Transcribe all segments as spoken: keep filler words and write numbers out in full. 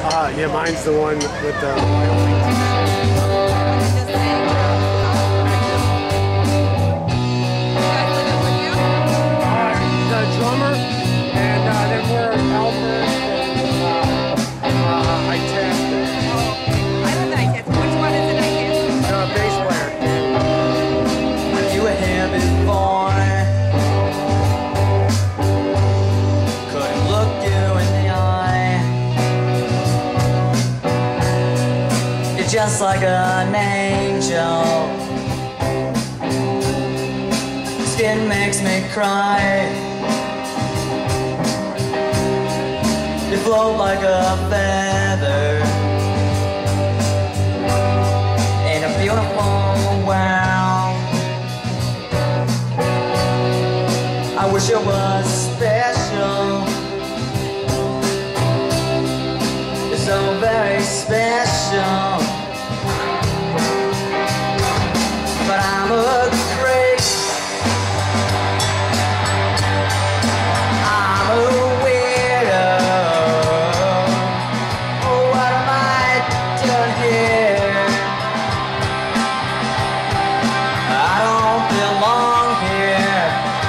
Uh, yeah, mine's the one with the Wyoming. Just like an angel, skin makes me cry. You float like a feather in a beautiful world. I wish it was special. You're so very special. But I'm a creep, I'm a weirdo. Oh, what am I doing here? I don't belong here.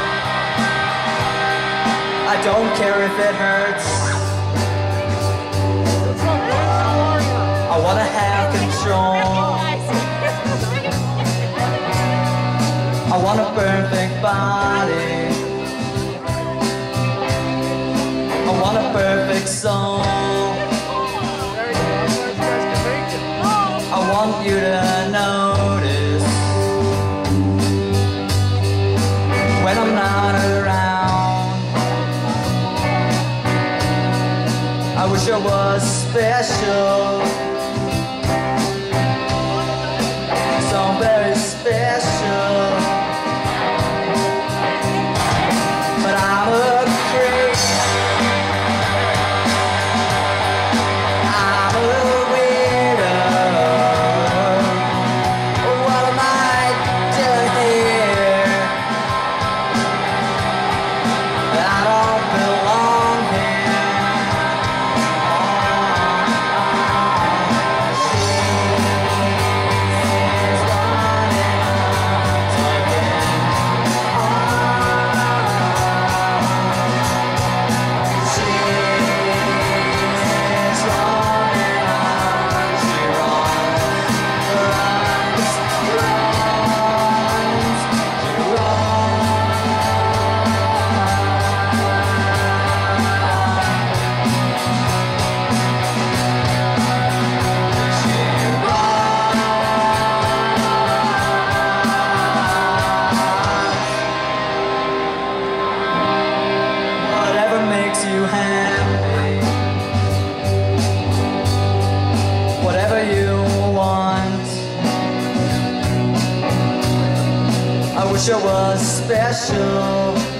I don't care if it hurts. I wanna have control. I want a perfect body. I want a perfect soul. I want you to notice when I'm not around. I wish I was special, so very special. You happy, whatever you want. I wish I was special.